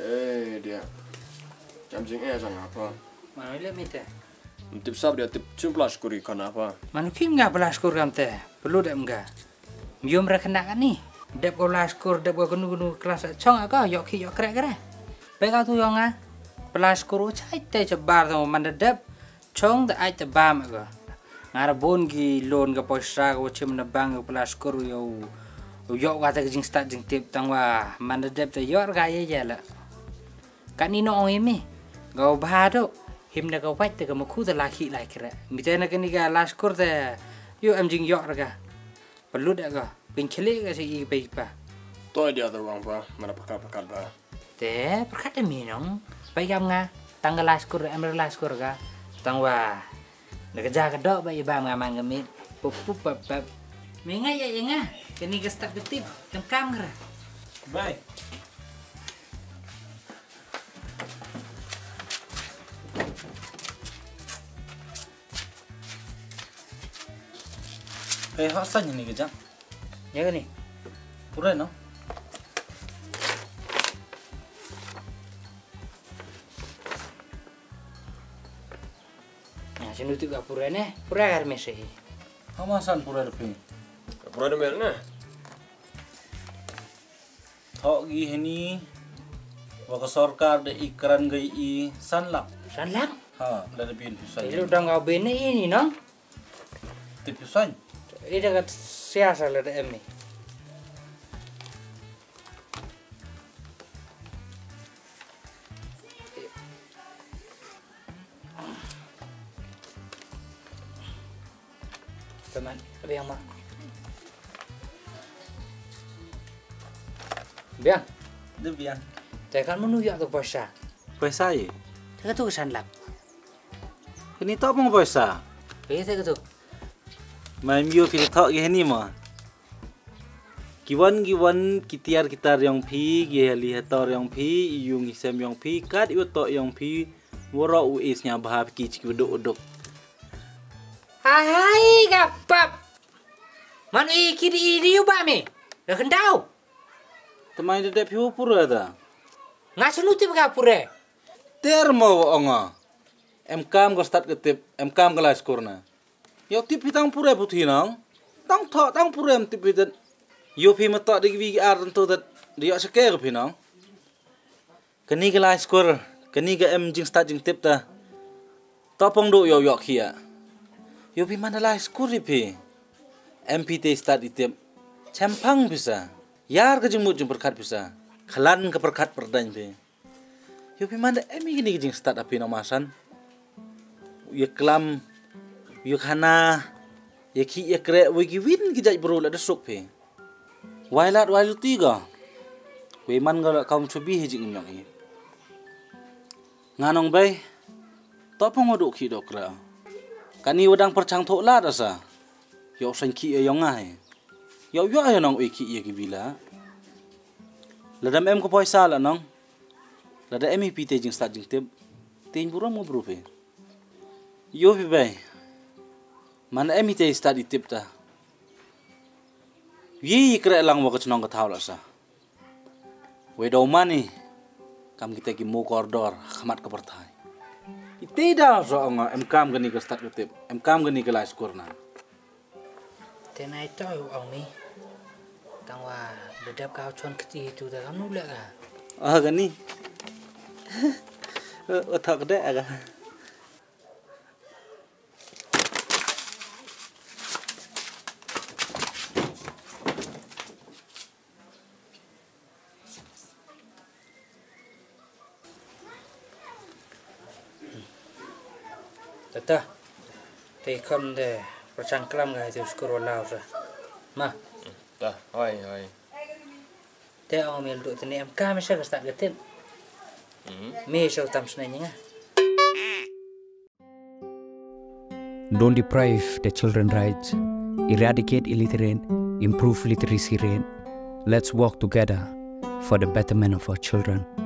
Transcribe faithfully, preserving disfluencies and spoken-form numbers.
Eh dia, jam singnya jangan apa? Mana lihat mite? Tip sab dia tip cumplas kuri kan apa? Mana kim nggak belas kur kamte? Perlu dek enggak? Mium rekena kan nih? Dep kau belas kur, dep kau gunu gunu kelas cong agak yok ki yok kere kere. Baik kau tu yang ah, belas kur cai teh cebar tu mana dep cong dah ai tebam agak. Ngara bon gi loan ke poisa kau cem na bang ke belas kur yo. Yok kata ke jing start jing tip tangwa mana dep tu yok gaya je lah. Kan ni no ini, kau bahado, him nak kau baca kau mahu dah laki laki kira. Mita nak ni kau last kur dah, yo am jing yok raga, perlu dah kau, penceli kau sih baik pa. Toh dia ada orang pa, mana pakar pakar pa. Teh, perkata minong, baik am nga, tanggal last kur, am last kur kau, tangwa, nak jaga dok baik bang ngamang ngamit, pup pup pup pup, mengai ya yang kini kau start betip, cengkam kira. Baik. Eh, hasan ni kejap. Ya kan ni? Pura no? Nah, sini tu gak pura ni, pura agar mesej. Hamasan pura depi. Pura ada mana? Thok gi ni, waka sarkar de ikran gai i sanlak. Sanlak? Ha, la depi pisan. Itu dah ngau bene ini nong. Tipisan. Ini dekat siasa lah D M ni. Teman, ada yang mah? Biang, Debian. tekan menuju atau puasa? Puasa ye. Tekan tu kesan lap. Kini tak mau puasa. Kaya tekan tu. Main yo fil thok ge ni ma. Kiwan kiwan kitiar kitar yang phi ge hali hator yang phi yung isem yang phi kat yo tok yang phi wora u is nya bahap ki cik uduk uduk. Hai hai gapap. Manu iki di di ubah me. Dah kendau. Temai de phi pura da. Ngasu nuti bagapure. Ter mo onga. Em kam go start ketip, em kam kelas kurna. Yo tip hitang pura putih nang. Tang thok tang pura em tip hitat. Yo phi matok de vi ar tentu tat dia seker phi nang. Keni kelas kur, keni ga em jing start jing tip ta. Topong do yo yok khia. Yo phi mana kelas kur phi. M P T start itip. Champang bisa. Yar ke jengmut jeng perkat bisa. Khalan ke perkat perdan phi. Yo phi mana em gini jing start api namasan. Yo klam yo khana ye ki ye kre we ki win ki jai bro la de sok phe wailat wailu tiga we man ga kaum chubi he jing nyong i nganong bai to pong odu ki dokra kani wedang perchang thok la asa yo san ki ye yong ai yo yo ay nong we ki ye ki bila ladam em ko poisa la nong lada em pi te jing sta jing tep tin buro mo bro phe yo phi bai mana emi te start itip ta. Yi kira lang waka cenong ketahu lah sa. Wedo mani kam kita ki mu koridor khamat ke pertai. Ite dah so nga em kam gani ke start itip. Em kam gani ke lais kurna. Tenai tu ông ni. Tangwa dedap kau chon keti tu dah kamu lek ah. Ah gani. Otak dek agak. Tata, tekan deh percang kelam gaya tu skor walau sah. Mah, Dah, hai hai. teh orang mel duk teni M K mesti ke start getip. Me show tam senanya. Don't deprive the children rights, eradicate illiterate, improve literacy rate. Let's work together for the betterment of our children.